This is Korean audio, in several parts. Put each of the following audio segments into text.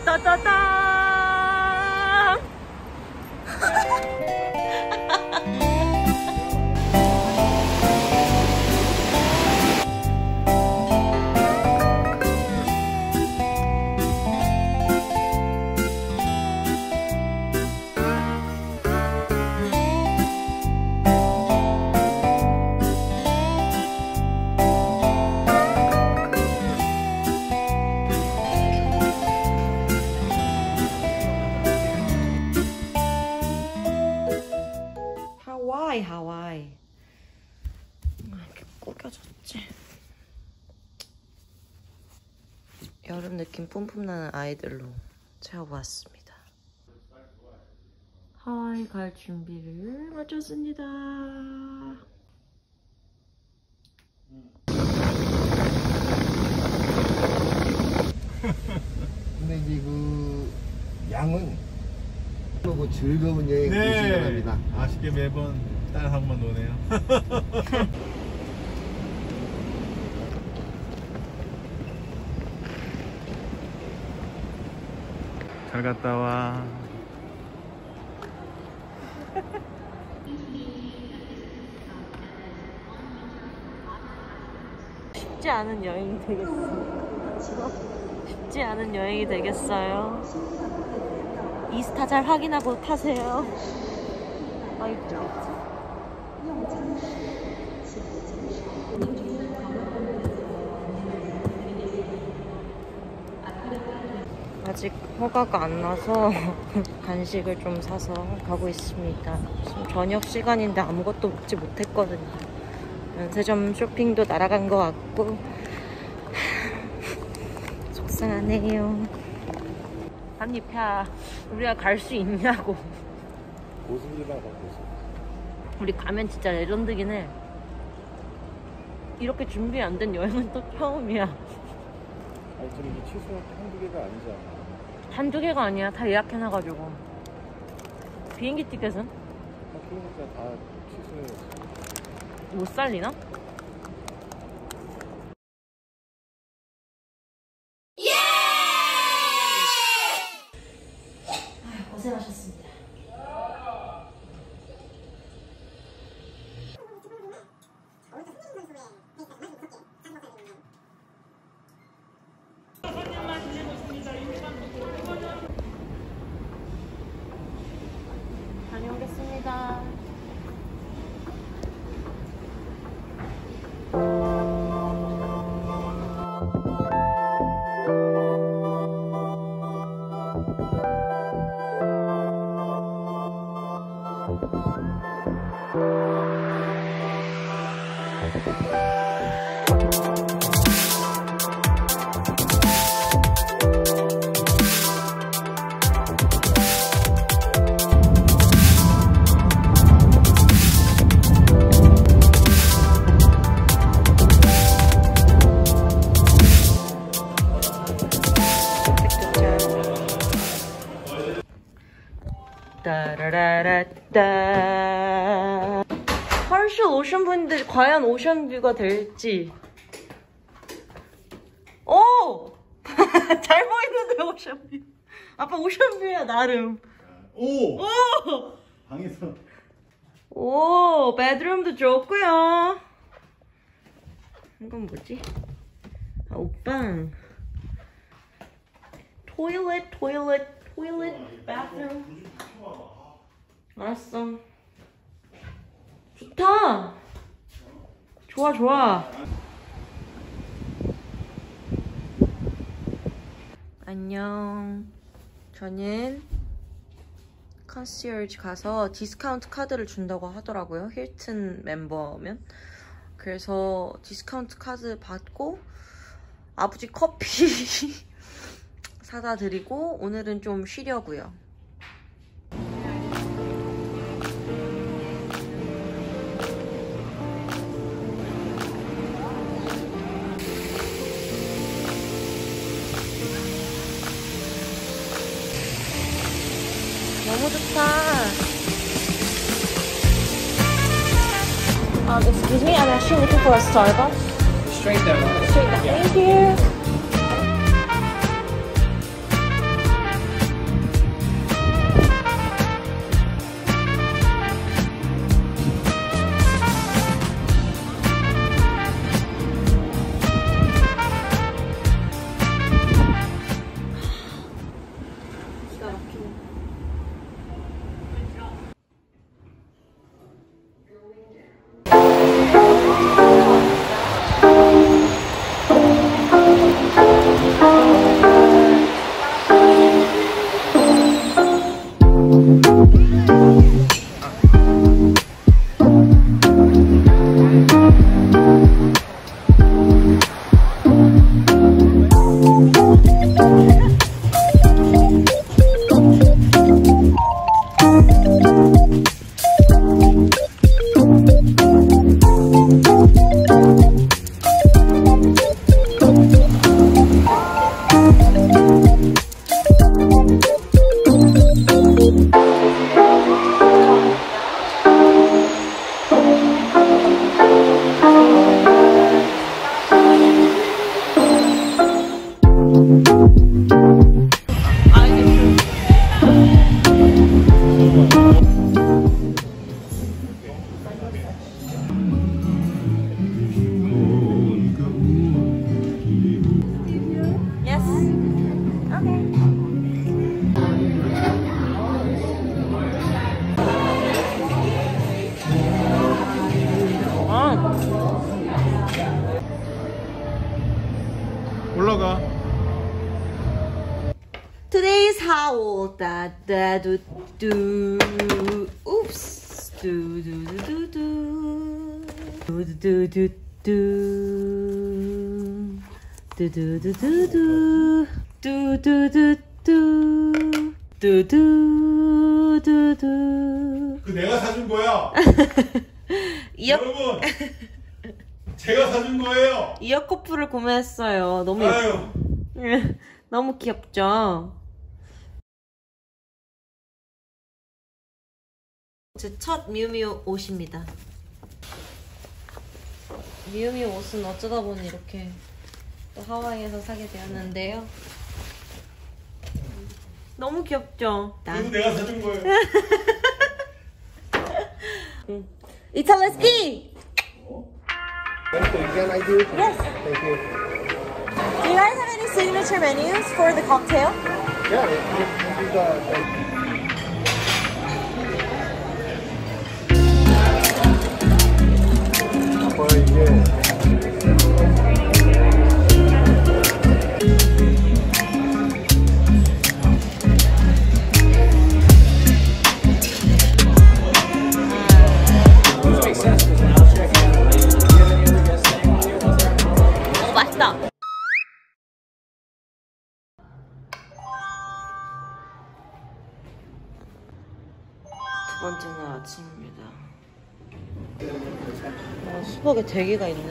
따따따. 하와이. 이렇게 꾸겨졌지. 여름 느낌 뿜뿜 나는 아이들로 채워보았습니다. 하와이 갈 준비를 마쳤습니다. 근데 이제 그 양은 보고 즐거운 여행 되시기 바랍니다. 아쉽게 매번 딸하고만 노네요. 잘 갔다 와. 쉽지 않은 여행이 되겠어. 쉽지 않은 여행이 되겠어요. 이스타 잘 확인하고 타세요. 아이고. 아직 허가가 안 나서 간식을 좀 사서 가고 있습니다. 지금 저녁 시간인데 아무것도 먹지 못했거든요. 면세점 쇼핑도 날아간 것 같고 속상하네요. 한입야, 우리가 갈 수 있냐고. 고승이가 고승. 우리 가면 진짜 레전드긴 해. 이렇게 준비 안 된 여행은 또 처음이야. 아니 지금 이게 취소 한두 개가 아니잖아. 한두 개가 아니야. 다 예약해놔가지고. 비행기 티켓은? 그러니까 다 취소해야지. 못 살리나? 고생하셨습니다. 다녀오겠습니다. 따라라라따. 펄슈 오션뷰인데 과연 오션뷰가 될지. 오! 잘 보이는데 오션뷰. 아빠 오션뷰야 나름. 오! 오! 방에서. 오, 베드룸도 좋고요. 이건 뭐지? 아, 옷방. 토일렛, bathroom. 알았어. 좋다. 좋아. 안녕. 저는 컨시어지 가서 디스카운트 카드를 준다고 하더라고요. 힐튼 멤버면. 그래서 디스카운트 카드 받고 아버지 커피 사다 드리고 오늘은 좀 쉬려고요. 너무 좋다. Excuse me, I'm actually looking for a Starbucks. Straight down. Thank you. 올라가. Today's howl 다다두두 Oops 두두두두두 두두두두 두두두두두 두두두두 두두두두. 그 내가 사준 거야. 이어 여러분, 제가 사준 거예요. 이어커플을 구매했어요. 너무 아유. 너무 귀엽죠? 제 첫 미우미우 옷입니다. 미우미우 옷은 어쩌다 보니 이렇게 또 하와이에서 사게 되었는데요. 너무 귀엽죠? 이거 내가 사준 거예요. 이탈레스키! Can I do it? Yes. Thank you. Do you guys have any signature menus for the cocktail? Yeah, this is 맛있다. 두 번째 날 아침입니다. 수박에 대게가 있네.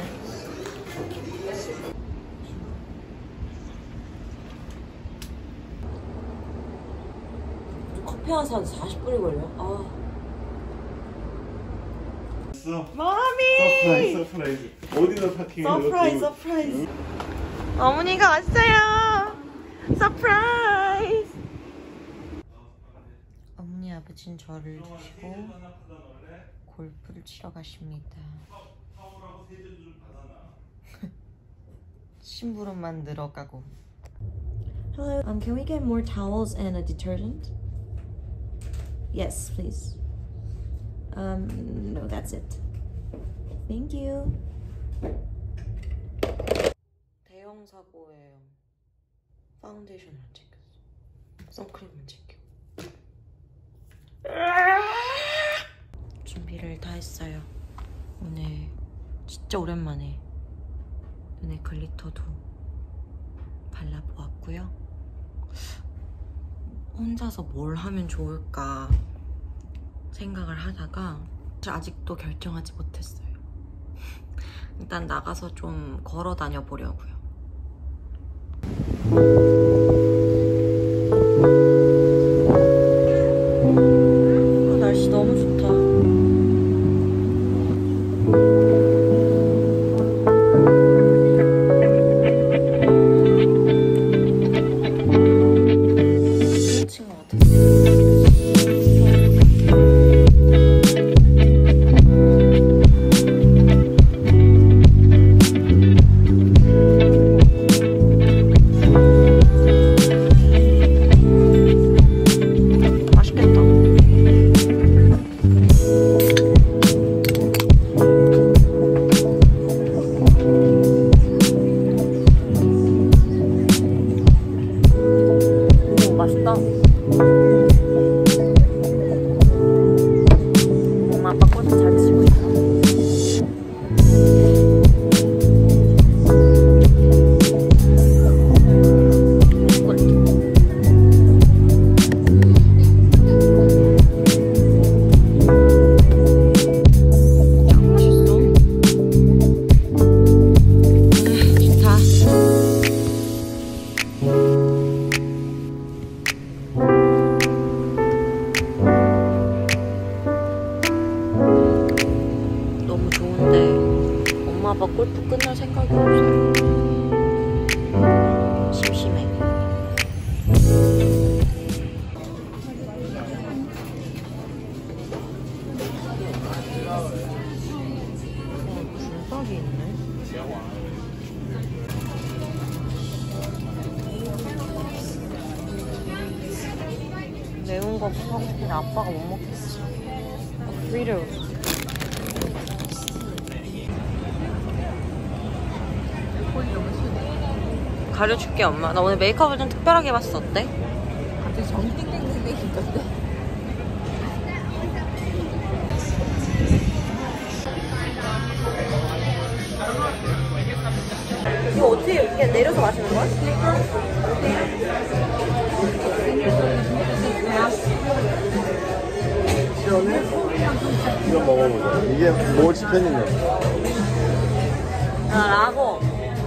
커피 한 잔 40분이 걸려. 아. 마미! 서프라이즈. 어디다 파킹해? 서프라이즈. 어머니가 왔어요. 서프라이즈. 어머니 아버지는 저를 두시고 골프를 치러 가십니다. 심부름만 늘어가고. Hello, can we get more towels and a detergent? Yes, please. No, that's it. Thank you. 대형 사고예요. 파운데이션을 안 챙겼어. 선크림을 챙겨. 준비를 다 했어요. 오늘 진짜 오랜만에 눈에 글리터도 발라보았고요. 혼자서 뭘 하면 좋을까 생각을 하다가 아직도 결정하지 못했어요. 일단 나가서 좀 걸어 다녀 보려고요. 날씨 너무 좋다. 미친 것 같아. 맛있다. 엄마 아빠 꽃을 잘 치고 있어. 좋다. 먹는 거 하고 싶은데 아빠가 못 먹겠어. 위로. 가려줄게 엄마. 나 오늘 메이크업을 좀 특별하게 해봤어. 어때? 갑자기 정이 땡땡땡땡 있던데. 이거 어떻게 그냥 내려서 마시는 거야? 시원해? 이거 먹어보자. 이게 뭘 시켰는데? 아, 라고.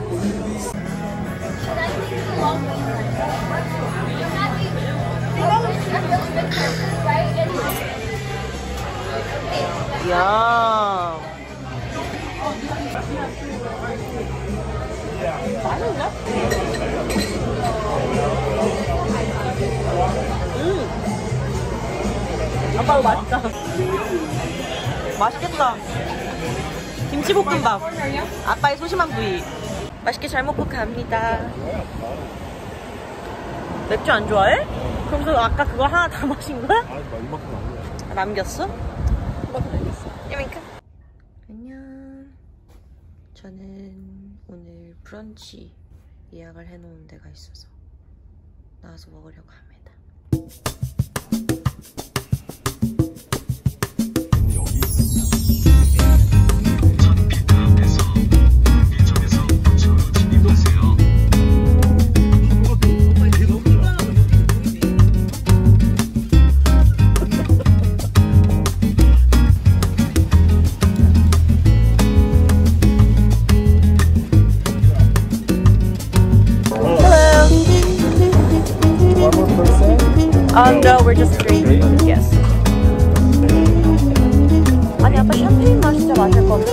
이야. 맛있네? 아빠 이거 맛있다. 맛있겠다. 김치볶음밥. 아빠의 소심한 부위. 맛있게 잘 먹고 갑니다. 맥주 안 좋아해? 그럼 저 아까 그거 하나 다 마신 거야? 아, 이만큼 안 돼. 남겼어? 이만큼? 안녕. 저는 오늘 브런치 예약을 해놓은 데가 있어서 나와서 먹으려고 합니다. No, we're just three. Yes. 아니 아빠 샴페인 마시자 마실 건데.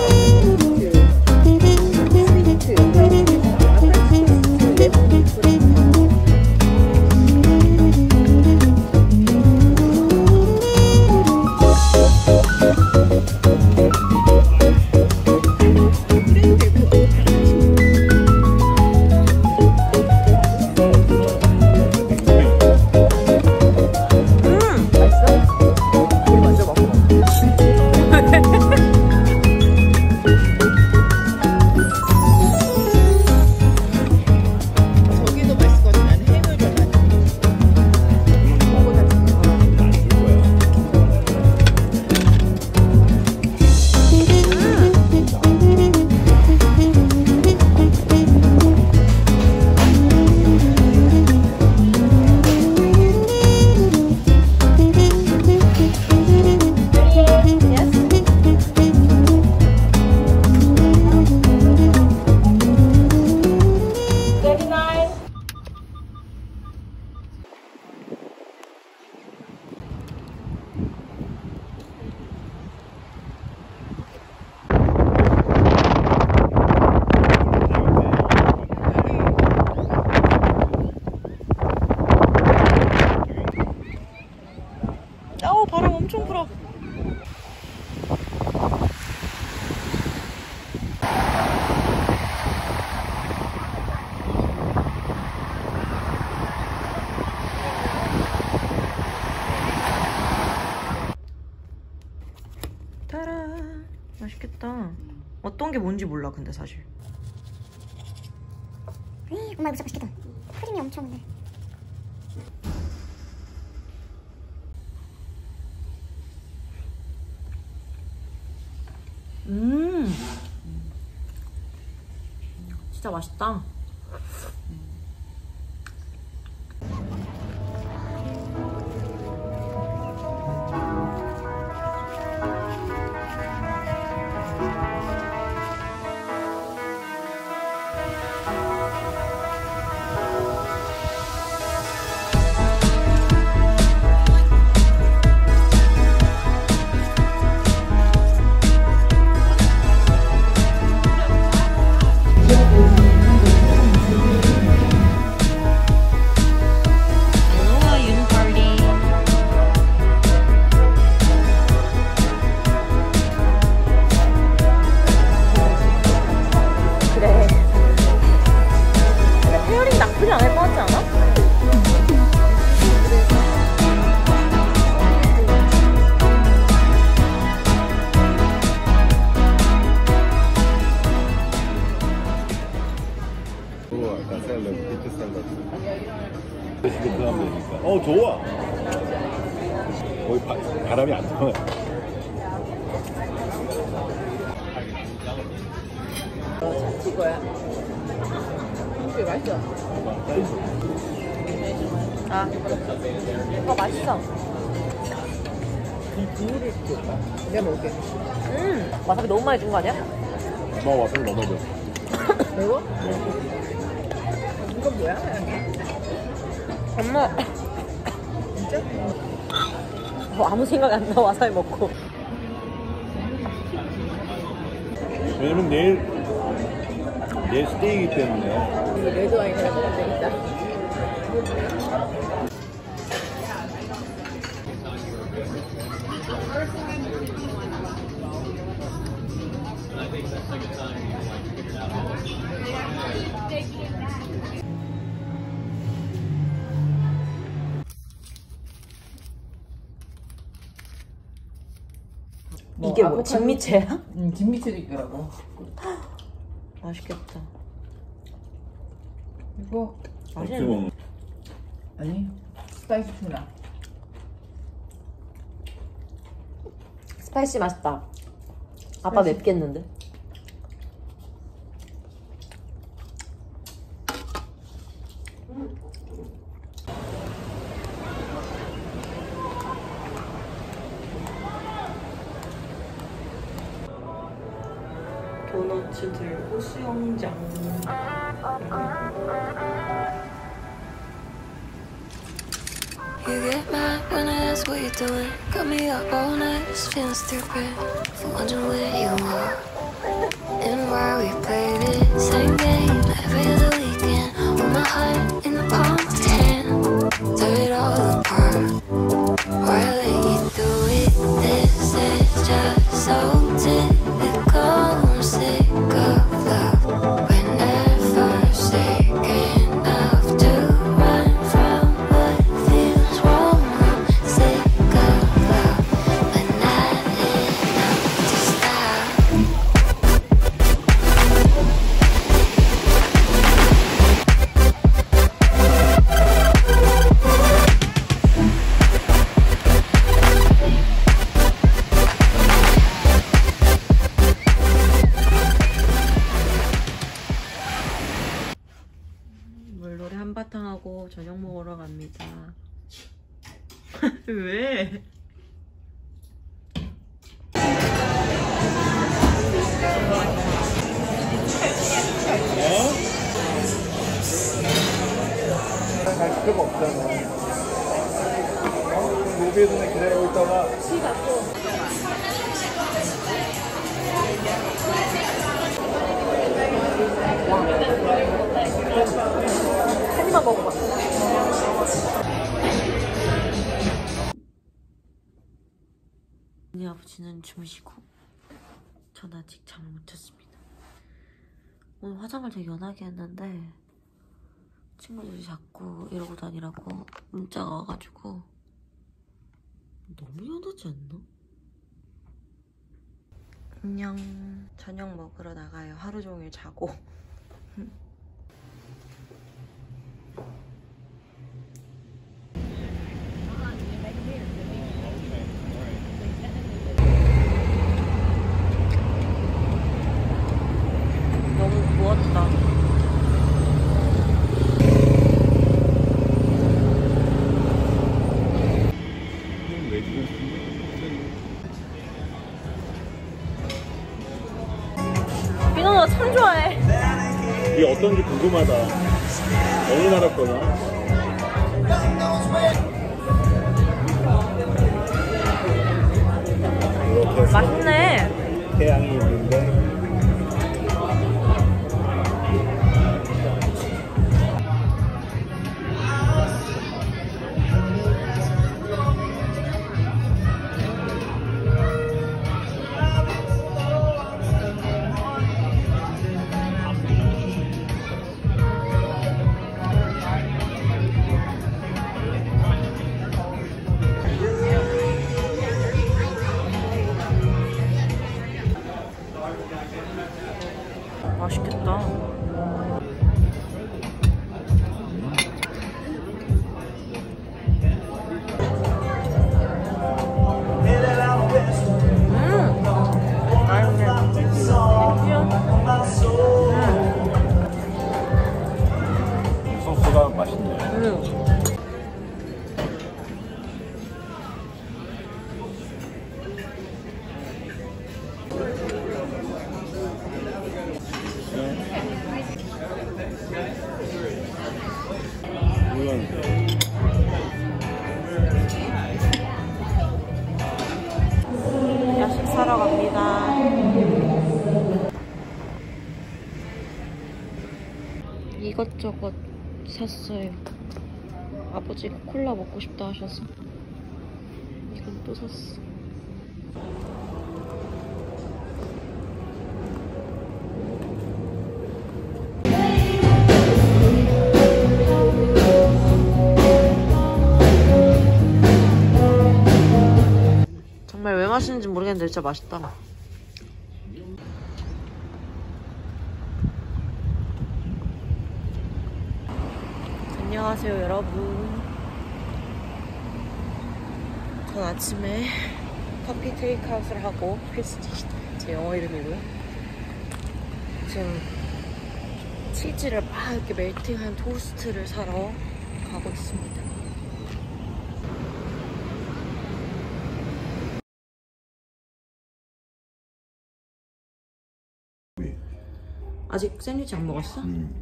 바람 엄청 불어. 따라. 맛있겠다. 어떤 게 뭔지 몰라 근데 사실. 엄마 이거 진짜 맛있겠다. 크림이 엄청 네. 진짜 맛있다. 시계 들어가면 되니까. 좋아. 거의 바람이 안 통해. 이거야. 이게 맛있어. 아, 이거 맛있어. 이 국물을 줄까? 내가 먹을게. 와사비 너무 많이 준 거 아니야? 엄마 와서 넘어져. 매워? 이건 뭐야? 엄마. 진짜? 아무 생각 안 나, 와사비 먹고. 왜냐면 내일 스테이기 때문에. 이거 레드 와인이랑 먹으면 되겠다. 이게 뭐, 진미채야? 응, 진미채도 있더라고. 맛있겠다. 이거 맛있네. 아니 스파이시 투나. 스파이시 맛있다. 아빠 맵겠는데? 도너츠 들고 수영장. You get mad when I ask what you're doing. Got me up all night, just feeling stupid. For wondering where you are and why we played it. Same game every other weekend. With my heart in the palm of your hand. Tear it all apart. Why I let you do it? This is just so typical. I'm sick of love. We're never sick enough to run from what feels wrong. I'm sick of love, but not enough to stop. 물놀이 한바탕 하고 저녁 먹으러 갑니다. 왜? 갈 필요가 없잖아. 로비에서 기다리고 있다가. 한 입만 먹어봐. 언니 아버지는 주무시고 전 아직 잠을 못 잤습니다. 오늘 화장을 되게 연하게 했는데 친구들이 자꾸 이러고 다니라고 문자가 와가지고 너무 연하지 않나? 안녕. 저녁 먹으러 나가요. 하루 종일 자고. 너무 부었다. 왜 지금? 민호 너 참 좋아해. 이게 어떤지 궁금하다. 어느 나라 거냐? 이렇게 맛있네. 태양이 있는데. 야식 사러 갑니다. 이것저것 샀어요. 아버지가 콜라 먹고 싶다 하셔서 이건 또 샀어. 정말 왜 맛있는지 모르겠는데 진짜 맛있다. 안녕하세요 여러분. 전 아침에 커피 테이크아웃을 하고 프리스티지 제 영어 이름이고요. 지금 치즈를 막 이렇게 멜팅한 토스트를 사러 가고 있습니다. 아직 샌드위치 안 먹었어?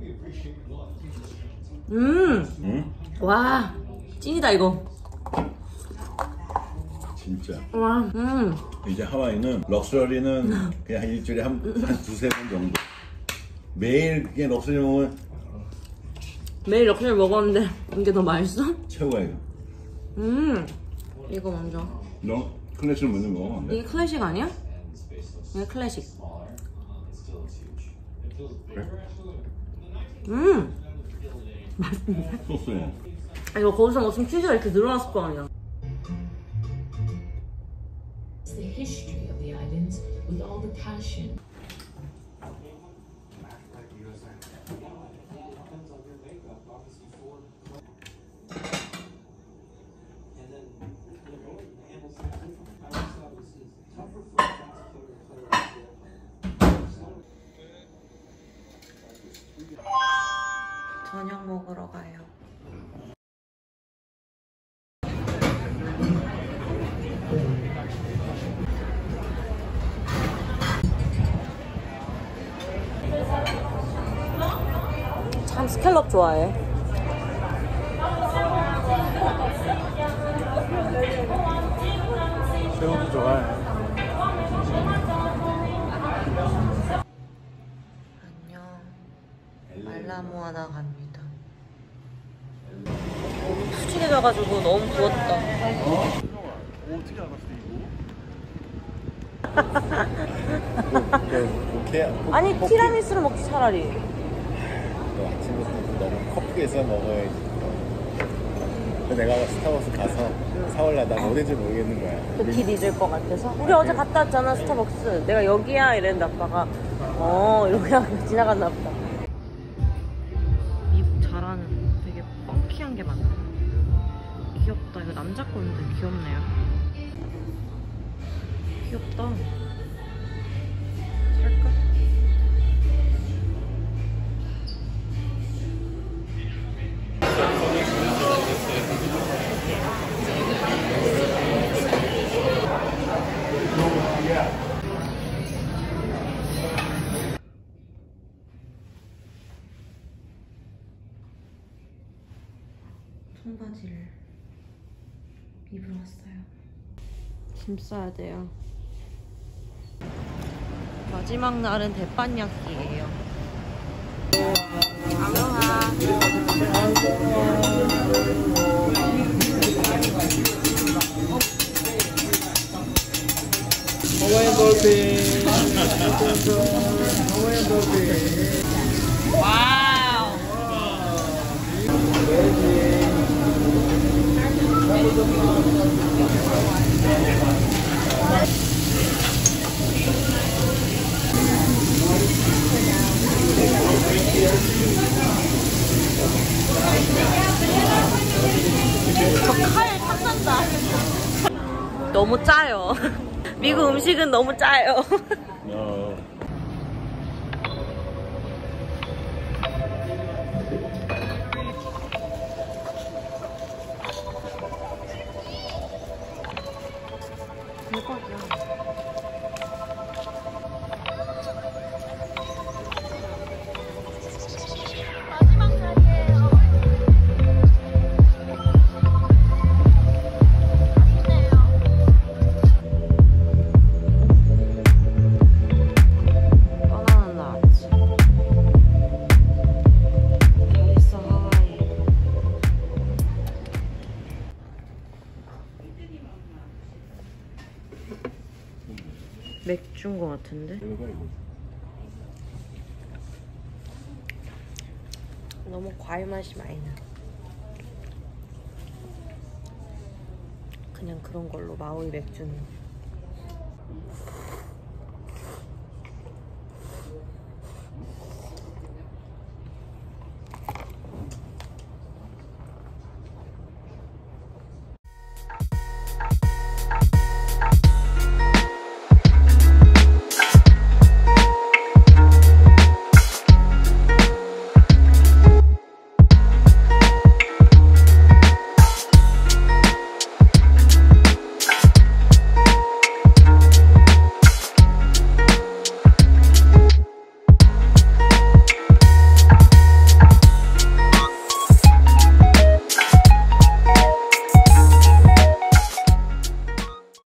와, 찐이다 이거. 진짜. 와, 이제 하와이는 럭셔리는 그냥 일주일에 한 두세 번 정도. 매일 그게 럭셔리 먹으면 매일 럭셔리 먹었는데 이게 더 맛있어? 최고예요. 이거 먼저. 너 클래식을 먼저 먹어. 이게 클래식 아니야? 이게 클래식. 그래? 맛있는데? 소스야. 이거 거기서 먹으면 치즈가 이렇게 늘어났을 거 아니야. The history of the islands with all the passion. 저녁 먹으러 가요. 참 스캘럽 좋아해. 새우도 좋아해. 안녕. 말라모아나 갑니다. 푸짐해져가지고 너무 부었다. 어떻게 알았어 이거? 아니 티라미수를 먹지 차라리. 아침부터 너무 커피에서 먹어야지. 내가 스타벅스 가서 사올라다 어딘지 모르겠는 거야. 또 길 잊을 것 같아서. 우리 어제 갔다 왔잖아 스타벅스. 내가 여기야 이랬는데 아빠가 이러고 그냥 지나갔나 보다. 미국 잘하는 되게 펑키한 게 많네. 귀엽다. 이거 남자 건데 귀엽네요. 귀엽다. 살까? 청바지를 입으러 왔어요. 짐 싸야 돼요. 마지막 날은 대판약기예요. 아로하. 하와이안 돌핀. 하와이안 돌핀. 와우. 저 칼 탐난다. 너무 짜요. 미국 음식은 너무 짜요. 맥주인 것 같은데? 이거 이거. 너무 과일 맛이 많이 나. 그냥 그런 걸로 마오이 맥주는.